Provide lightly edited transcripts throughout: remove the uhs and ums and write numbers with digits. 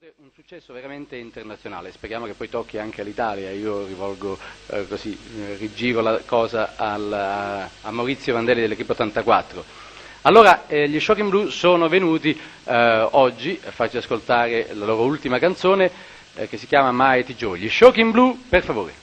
Un successo veramente internazionale, speriamo che poi tocchi anche all'Italia. Io rivolgo rigiro la cosa a Maurizio Vandelli dell'Equipe 84. Allora, gli Shocking Blue sono venuti oggi a farci ascoltare la loro ultima canzone che si chiama Mighty Joe. Gli Shocking Blue, per favore.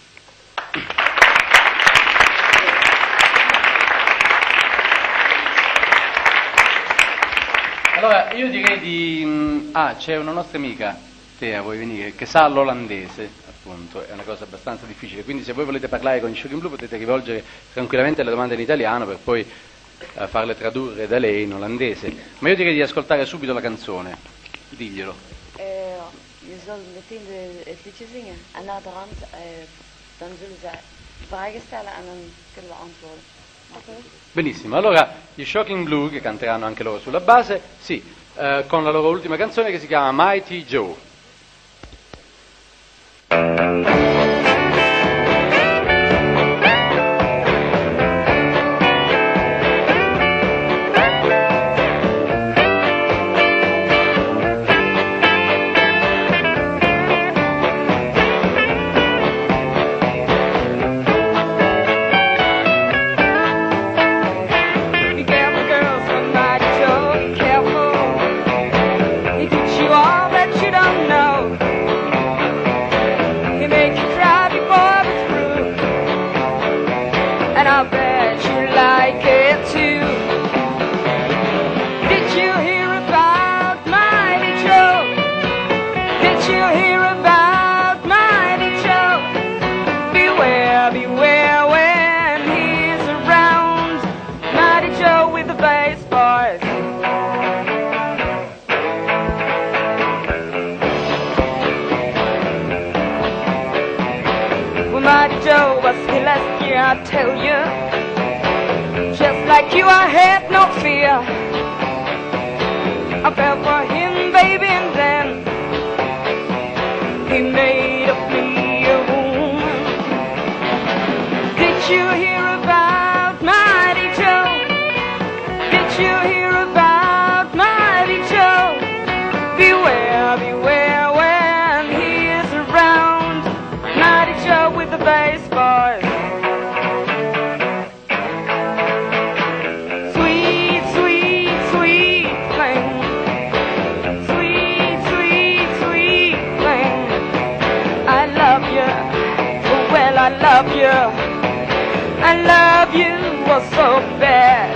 Allora, io direi di... c'è una nostra amica, Tea, vuoi venire, che sa l'olandese, appunto, è una cosa abbastanza difficile, quindi se voi volete parlare con i Shocking Blue potete rivolgere tranquillamente le domande in italiano per poi farle tradurre da lei in olandese. Ma io direi di ascoltare subito la canzone, diglielo. Je zal meteen het liedje zingen en naderhand dan zullen zij vragen stellen en dan kunnen we antwoorden. Benissimo, allora gli Shocking Blue, che canteranno anche loro sulla base, sì, con la loro ultima canzone che si chiama Mighty Joe. And I bet you like it too. Did you hear about Mighty Joe? Did you hear about Mighty Joe? Beware, beware when he's around. Mighty Joe with the bass boys. Well, Mighty Joe was here last year, I tell you. Just like you, I had no fear. I fell for him, baby, and then he made of me a woman. Did you hear about Mighty Joe? Did you hear about Mighty Joe? Beware, beware when he is around. Mighty Joe with the bass boys. I love you, I love you oh so bad.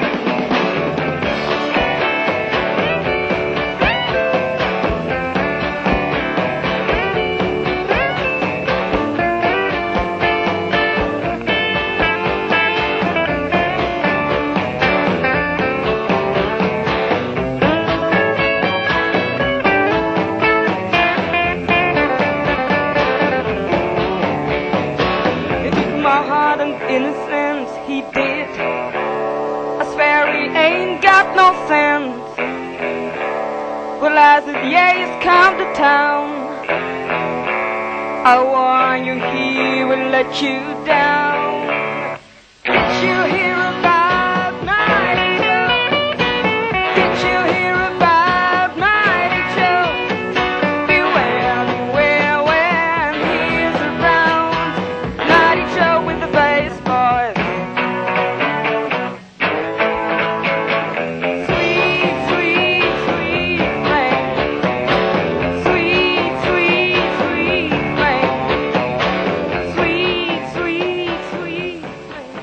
My heart and innocence he did. I swear he ain't got no sense. Well, as the years come to town, I warn you he will let you down. Did you hear about Mighty Joe? Did you hear about Mighty Joe? Beware, beware when he is around. Mighty Joe with the bass boys. Sweet, sweet, sweet flame. Sweet, sweet, sweet flame. Sweet, sweet, sweet flame.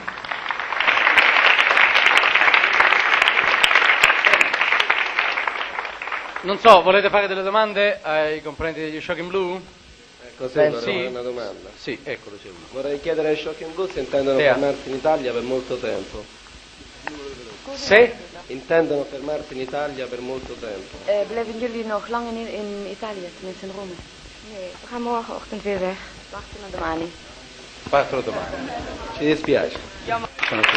Non so, volete fare delle domande ai componenti degli Shocking Blue? Cos'è Sì. una domanda? Sì, eccolo, c'è uno. Vorrei chiedere ai Shocking Blue se intendono Tea. fermarsi in Italia per molto tempo. Se? Intendono fermarsi in Italia per molto tempo. Blijven jullie nog lang in Italië, tenminste in Rome? Nee, we gaan morgenochtend weer weg. Wachten naar domani. Partono domani. Ci dispiace. Sono qui.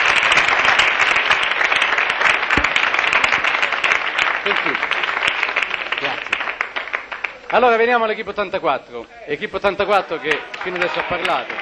Grazie. Allora veniamo all'Equipe 84. Equipe 84 che fino adesso ha parlato.